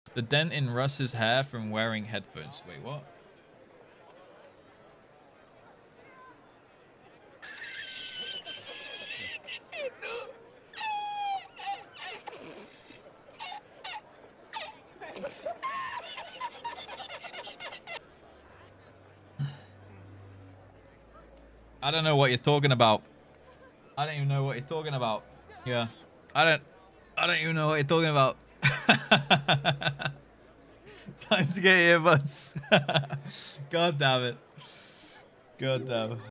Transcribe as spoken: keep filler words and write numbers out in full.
The dent in Russ's hair from wearing headphones. Wait, what? I don't know what you're talking about. I don't even know what you're talking about. Yeah. I don't I don't even know what you're talking about. Time to get earbuds. God damn it. God damn it.